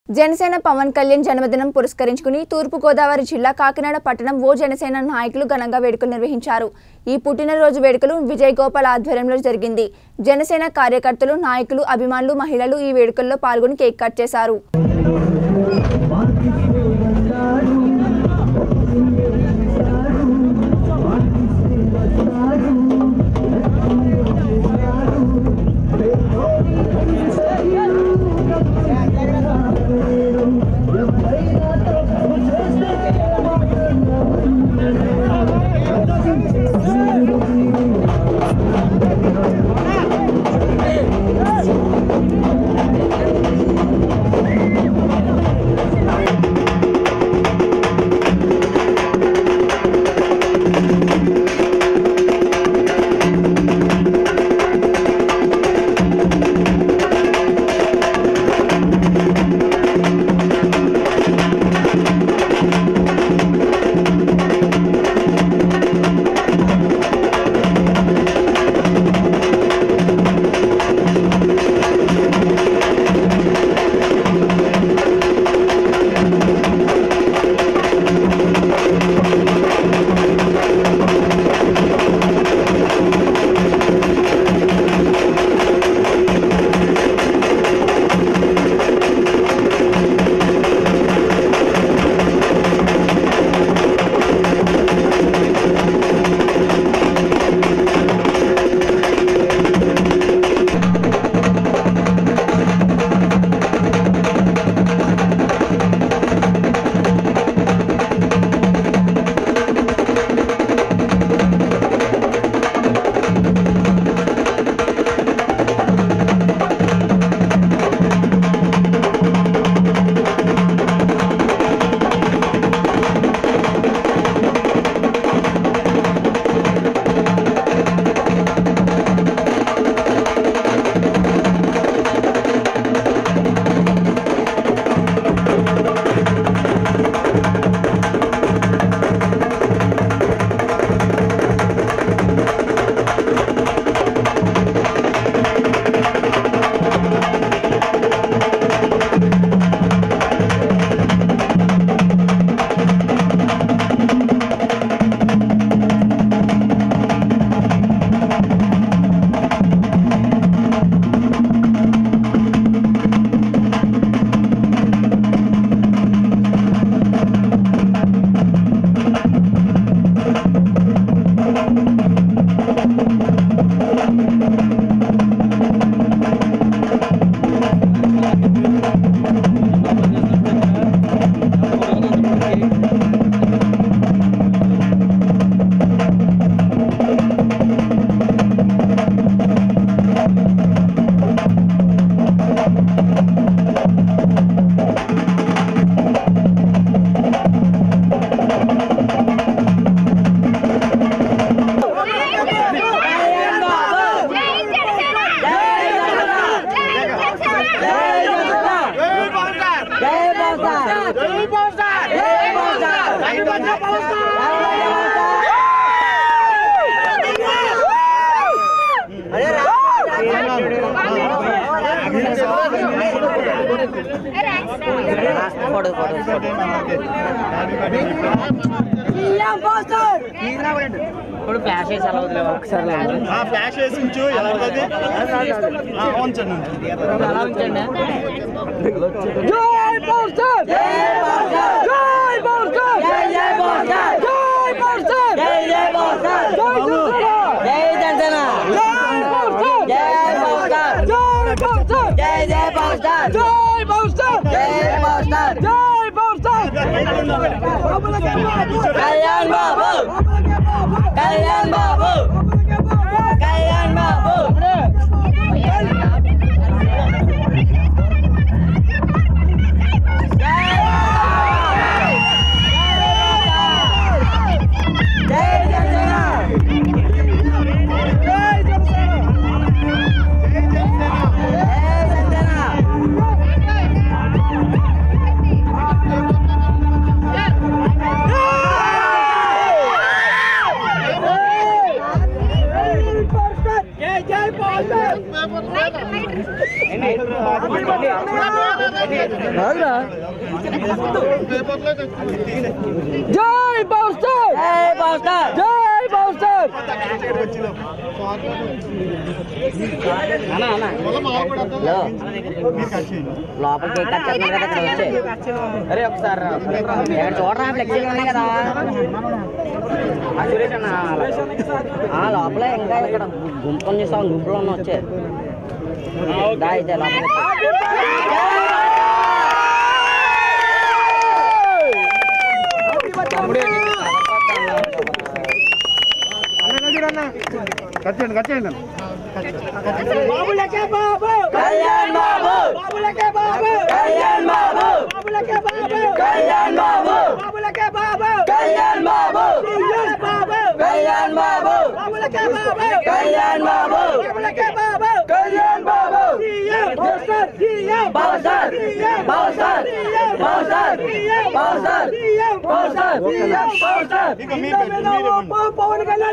జనసేన పవన్ కళ్యాణ్ జన్మదినం పురస్కరించుకుని తూర్పు గోదావరి జిల్లా కాకినాడ పట్టణం ఓ జనసేన నాయకులు ఘనంగా వేడుకలు నిర్వహించారు. ఈ పుట్టినరోజు వేడుకలు విజయ్ గోపాల్ ఆధ్వర్యంలో జరిగింది. జనసేన కార్యకర్తలు, నాయకులు, అభిమానులు, మహిళలు ఈ వేడుకల్లో పాల్గొని కేక్ కట్ చేశారు. జై పవర్ స్టార్, జై పవర్ స్టార్, జై పవర్ స్టార్. లోపలికి అరే ఒకసారి చూడరా ఫ్లెక్సీలు ఉన్నాయి కదా సురేష్ అన్న లోపల ఇంకా ఇక్కడ గుంపులు చూస్తాం గుంపులో ఉన్న వచ్చే అయితే లోపల కట్టేయండి బాబులకే బాబు కళ్యాణ్ బాబు, బాబులకే బాబు కళ్యాణ్ బాబు, బాబులకే బాబు కళ్యాణ్ బాబు, బాబులకే బాబు కళ్యాణ్ బాబు, కళ్యాణ్ బాబు, బాబులకే బాబు కళ్యాణ్ బాబు, బాబులకే బాబు కళ్యాణ్ బాబు. పవర్ కళ్యాణ్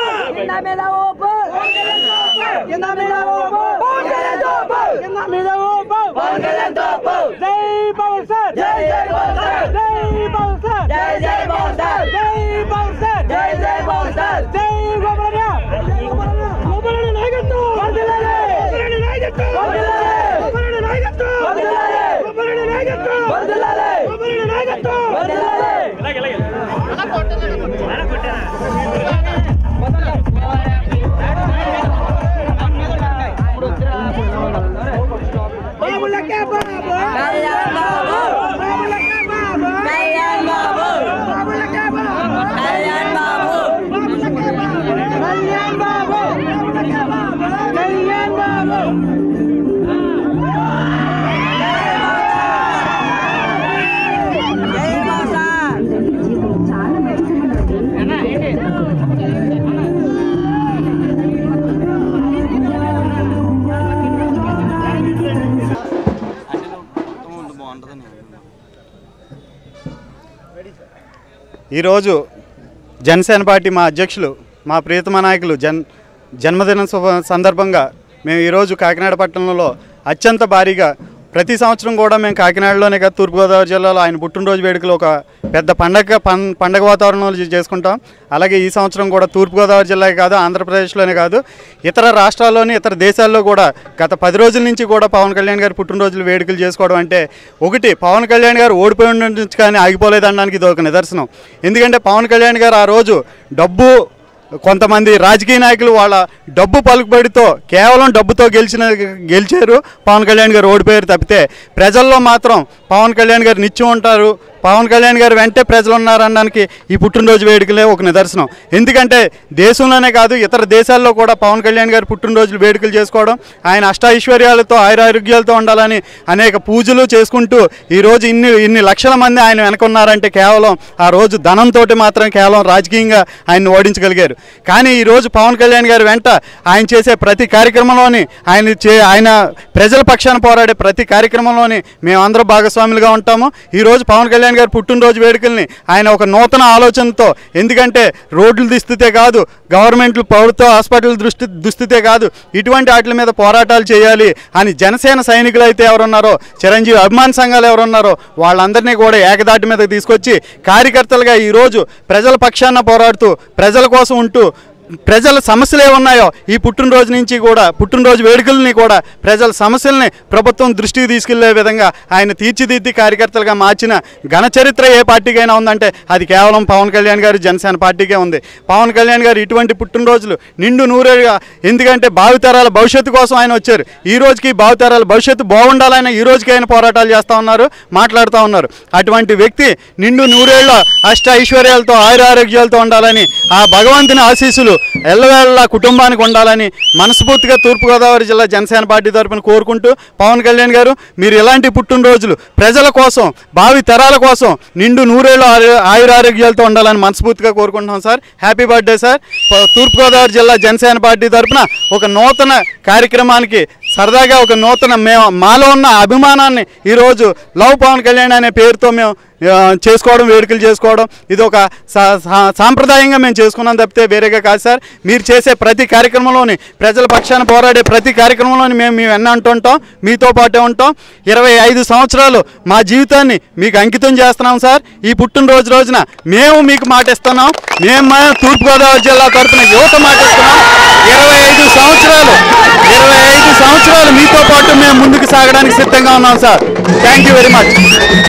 ఈరోజు జనసేన పార్టీ మా అధ్యక్షులు మా ప్రియతమ నాయకులు జన్మదిన సందర్భంగా మేము ఈరోజు కాకినాడ పట్టణంలో అత్యంత భారీగా ప్రతి సంవత్సరం కూడా మేము కాకినాడలోనే కాదు తూర్పుగోదావరి జిల్లాలో ఆయన పుట్టినరోజు వేడుకలు ఒక పెద్ద పండగ వాతావరణంలో చేసుకుంటాం. అలాగే ఈ సంవత్సరం కూడా తూర్పుగోదావరి జిల్లాకే కాదు ఆంధ్రప్రదేశ్లోనే కాదు ఇతర రాష్ట్రాల్లోని ఇతర దేశాల్లో కూడా గత 10 రోజుల నుంచి కూడా పవన్ కళ్యాణ్ గారు పుట్టినరోజులు వేడుకలు చేసుకోవడం అంటే ఒకటి పవన్ కళ్యాణ్ గారు ఓడిపోయి నుంచి కానీ ఆగిపోలేదనడానికి ఇది ఒక నిదర్శనం. ఎందుకంటే పవన్ కళ్యాణ్ గారు ఆ రోజు డబ్బు కొంతమంది రాజకీయ నాయకులు వాళ్ళ డబ్బు పలుకుబడితో కేవలం డబ్బుతో గెలిచారు. పవన్ కళ్యాణ్ గారు ఓడిపోయారు తప్పితే ప్రజల్లో మాత్రం పవన్ కళ్యాణ్ గారు నిత్యం ఉంటారు, పవన్ కళ్యాణ్ గారు వెంటే ప్రజలు ఉన్నారనడానికి ఈ పుట్టినరోజు వేడుకలే ఒక నిదర్శనం. ఎందుకంటే దేశంలోనే కాదు ఇతర దేశాల్లో కూడా పవన్ కళ్యాణ్ గారు పుట్టినరోజులు వేడుకలు చేసుకోవడం, ఆయన అష్టైశ్వర్యాలతో ఆయురారోగ్యాలతో ఉండాలని అనేక పూజలు చేసుకుంటూ ఈరోజు ఇన్ని లక్షల మంది ఆయన వెనకున్నారంటే కేవలం ఆ రోజు ధనంతో మాత్రం కేవలం రాజకీయంగా ఆయన్ని ఓడించగలిగారు. కానీ ఈరోజు పవన్ కళ్యాణ్ గారు వెంట ఆయన చేసే ప్రతి కార్యక్రమంలోని ఆయన ప్రజల పక్షాన పోరాడే ప్రతి కార్యక్రమంలోని మేమందరం భాగస్వాములుగా ఉంటాము. ఈరోజు పవన్ కళ్యాణ్ గారు పుట్టినరోజు వేడుకల్ని ఆయన ఒక నూతన ఆలోచనతో, ఎందుకంటే రోడ్లు దుస్థితే కాదు, గవర్నమెంట్లు ప్రభుత్వ హాస్పిటల్ దుస్థితే కాదు, ఇటువంటి వాటి మీద పోరాటాలు చేయాలి అని జనసేన సైనికులు అయితే ఎవరున్నారో, చిరంజీవి అభిమాన సంఘాలు ఎవరున్నారో వాళ్ళందరినీ కూడా ఏకదాటి మీద తీసుకొచ్చి కార్యకర్తలుగా ఈరోజు ప్రజల పక్షాన పోరాడుతూ ప్రజల కోసం ఉంటూ ప్రజల సమస్యలు ఏమున్నాయో ఈ పుట్టినరోజు వేడుకల్ని కూడా ప్రజల సమస్యల్ని ప్రభుత్వం దృష్టికి తీసుకెళ్లే విధంగా ఆయన తీర్చిదిద్ది కార్యకర్తలుగా మార్చిన ఘన చరిత్ర ఏ పార్టీకైనా ఉందంటే అది కేవలం పవన్ కళ్యాణ్ గారు జనసేన పార్టీకే ఉంది. పవన్ కళ్యాణ్ గారు ఇటువంటి పుట్టినరోజులు నిండు నూరేగా, ఎందుకంటే భావితరాల భవిష్యత్తు కోసం ఆయన వచ్చారు. ఈ రోజుకి భావితరాల భవిష్యత్తు బాగుండాలని ఈ రోజుకి ఆయన పోరాటాలు చేస్తూ ఉన్నారు, మాట్లాడుతూ ఉన్నారు. అటువంటి వ్యక్తి నిండు నూరేళ్ల అష్ట ఐశ్వర్యాలతో ఆయురారోగ్యాలతో ఉండాలని ఆ భగవంతుని ఆశీస్సులు ఎల్లవేళ కుటుంబానికి ఉండాలని మనస్ఫూర్తిగా తూర్పుగోదావరి జిల్లా జనసేన పార్టీ తరఫున కోరుకుంటూ, పవన్ కళ్యాణ్ గారు మీరు ఇలాంటి పుట్టినరోజులు ప్రజల కోసం, భావి తరాల కోసం నిండు నూరేళ్ళు ఆయురారోగ్యాలతో ఉండాలని మనస్ఫూర్తిగా కోరుకుంటున్నాం sir. Happy birthday sir. Thoorpu Godavari జిల్లా జనసేన పార్టీ తరఫున ఒక నూతన కార్యక్రమానికి సరదాగా ఒక నూతన మాలో ఉన్న అభిమానాన్ని ఈరోజు లవ్ పవన్ కళ్యాణ్ అనే పేరుతో మేము చేసుకోవడం, వేడుకలు చేసుకోవడం ఇది ఒక సాంప్రదాయంగా మేము చేసుకున్నాం తప్పితే వేరేగా కాదు సార్. మీరు చేసే ప్రతి కార్యక్రమంలోని ప్రజల పక్షాన పోరాడే ప్రతి కార్యక్రమంలోని మేము వెన్న అంటుంటాం, మీతో పాటే ఉంటాం. 25 సంవత్సరాలు మా జీవితాన్ని మీకు అంకితం చేస్తున్నాం సార్. ఈ పుట్టినరోజు రోజున మేము మీకు మాటిస్తున్నాం, మేము తూర్పుగోదావరి జిల్లా తరఫున యువత మాటిస్తున్నాం. 25 సంవత్సరాలు మీతో పాటు మేము ముందుకు సాగడానికి సిద్ధంగా ఉన్నాం sir. Thank you very much.